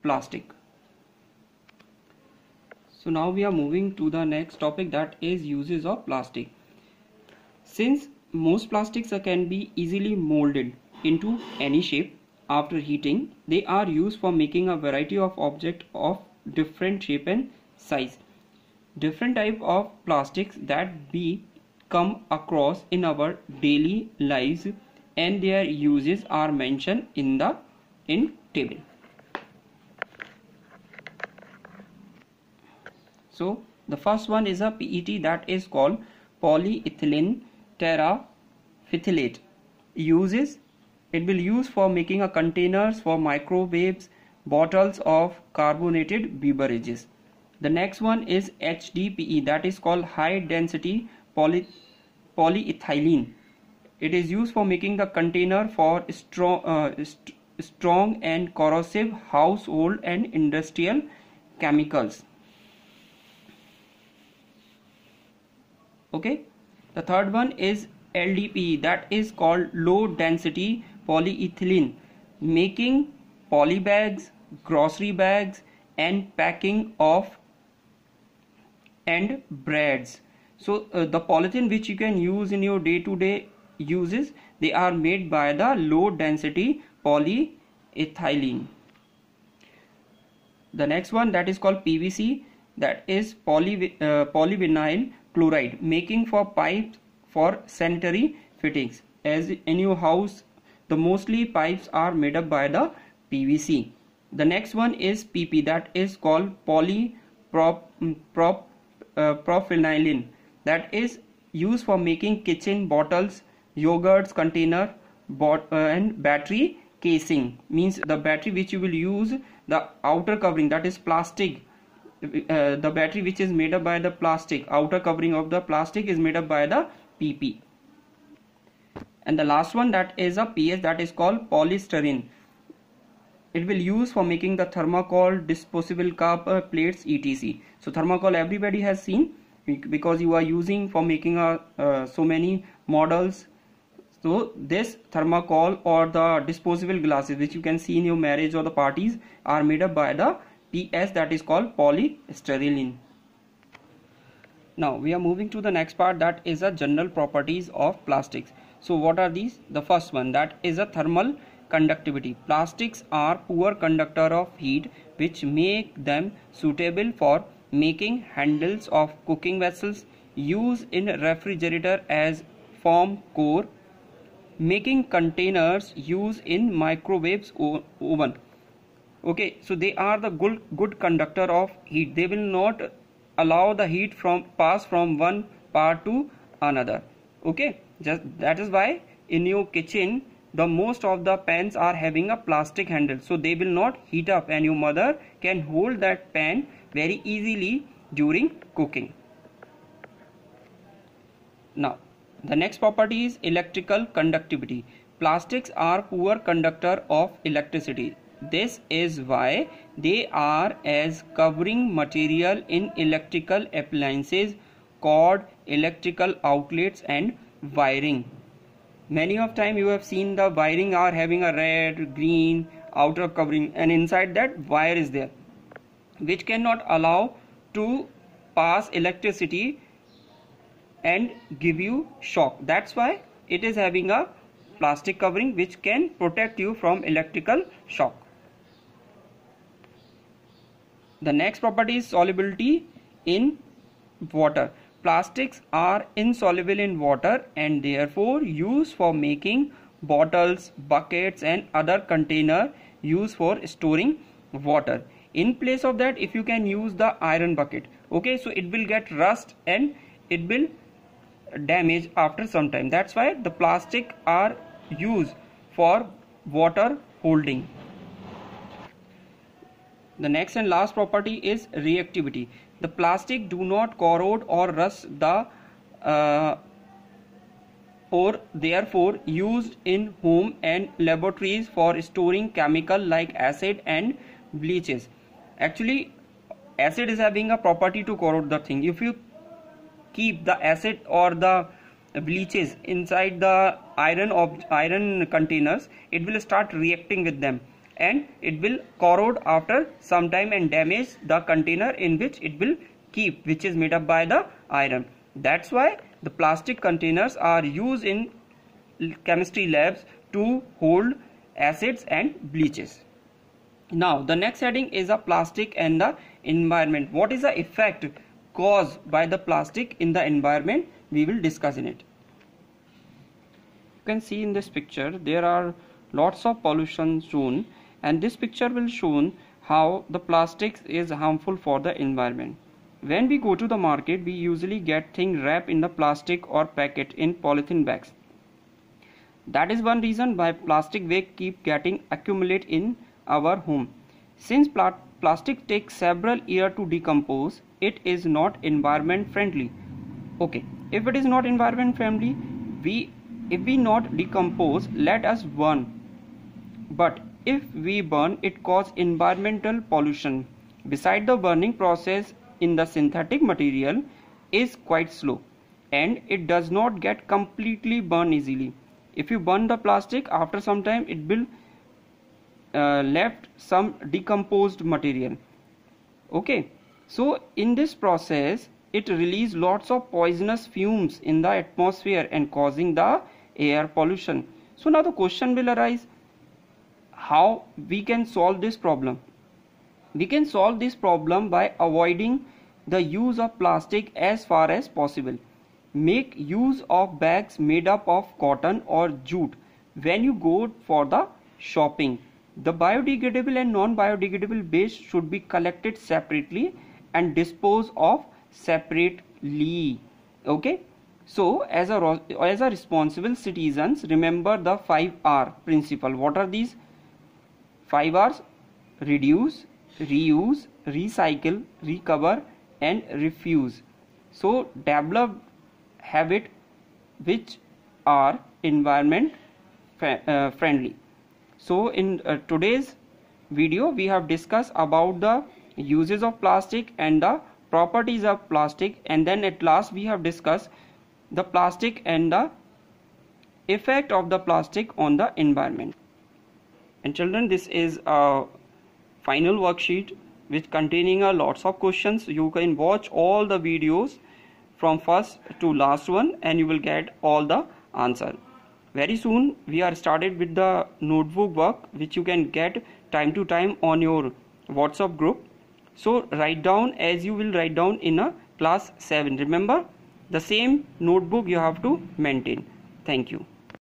plastic. So now we are moving to the next topic, that is uses of plastic. Since most plastics can be easily molded into any shape after heating, they are used for making a variety of objects of different shape and size. Different type of plastics that we come across in our daily lives and their uses are mentioned in the table. So the first one is a PET, that is called polyethylene terephthalate. It will use for making a containers for microwaves, bottles of carbonated beverages. The next one is HDPE, that is called high density polyethylene. It is used for making the container for strong and corrosive household and industrial chemicals. Okay, the third one is LDPE, that is called low density polyethylene, making poly bags, grocery bags and packing of and breads. So the polythene which you can use in your day-to-day uses, they are made by the low density polyethylene. The next one, that is called PVC, that is polyvinyl chloride, making for pipes for sanitary fittings. As in your house, the mostly pipes are made up by the PVC. The next one is PP, that is called polypropylene, that is used for making kitchen bottles, yogurts container, and battery casing. Means the battery which you will use, the outer covering, that is plastic. The battery which is made up by the plastic, outer covering of the plastic is made up by the PP. And the last one, that is a PS, that is called polystyrene. It will use for making the thermocol, disposable cup, plates, etc. So thermocol everybody has seen, because you are using for making so many models. So this thermocol or the disposable glasses which you can see in your marriage or the parties are made up by the PS, that is called polystyrene. Now we are moving to the next part, that is the general properties of plastics. So what are these? The first one, that is a thermal conductivity. Plastics are poor conductor of heat, which make them suitable for making handles of cooking vessels, use in refrigerator as foam core, making containers, use in microwaves oven. Okay, so they are the good conductor of heat. They will not allow the heat pass from one part to another. Okay, that is why in your kitchen the most of the pans are having a plastic handle, so they will not heat up and your mother can hold that pan very easily during cooking. Now the next property is electrical conductivity. Plastics are poor conductor of electricity. This is why they are as covering material in electrical appliances, cord, electrical outlets and wiring. Many of time you have seen the wiring are having a red, green outer covering, and inside that wire is there, which cannot allow to pass electricity and give you shock. That's why it is having a plastic covering which can protect you from electrical shock. The next property is solubility in water. Plastics are insoluble in water and therefore used for making bottles, buckets and other container used for storing water. In place of that, if you can use the iron bucket, okay, so it will get rust and it will damage after some time. That's why the plastic are used for water holding. The next and last property is reactivity. The plastic do not corrode or rust or therefore used in home and laboratories for storing chemical like acid and bleaches. Actually, acid is having a property to corrode the thing. If you keep the acid or the bleaches inside the iron containers, it will start reacting with them and it will corrode after some time and damage the container in which it will keep, which is made up by the iron. That's why the plastic containers are used in chemistry labs to hold acids and bleaches. Now the next heading is a plastic and the environment. What is the effect caused by the plastic in the environment? We will discuss in it. You can see in this picture there are lots of pollution shown, and this picture will show how the plastics is harmful for the environment. When we go to the market, we usually get things wrapped in the plastic or packet in polythene bags. That is one reason why plastic waste keep getting accumulate in our home. Since plastic takes several years to decompose, it is not environment friendly. Okay, if it is not environment friendly, if we not decompose, let us burn. But if we burn, it causes environmental pollution. Besides, the burning process in the synthetic material is quite slow and it does not get completely burned easily. If you burn the plastic, after some time it will left some decomposed material. Okay, so in this process it releases lots of poisonous fumes in the atmosphere and causing the air pollution. So now the question will arise, how we can solve this problem? We can solve this problem by avoiding the use of plastic as far as possible. Make use of bags made up of cotton or jute when you go for the shopping. The biodegradable and non-biodegradable waste should be collected separately and disposed of separately. Okay, so as a responsible citizens, remember the 5R principle. What are these 5 R's? Reduce, reuse, recycle, recover and refuse. So develop habit which are environment friendly. So in today's video we have discussed about the uses of plastic and the properties of plastic, and then at last we have discussed the plastic and the effect of the plastic on the environment. And children, this is a final worksheet which containing a lots of questions. You can watch all the videos from first to last one and you will get all the answer. Very soon we are started with the notebook work which you can get time to time on your WhatsApp group. So write down as you will write down in a class 7. Remember, the same notebook you have to maintain. Thank you.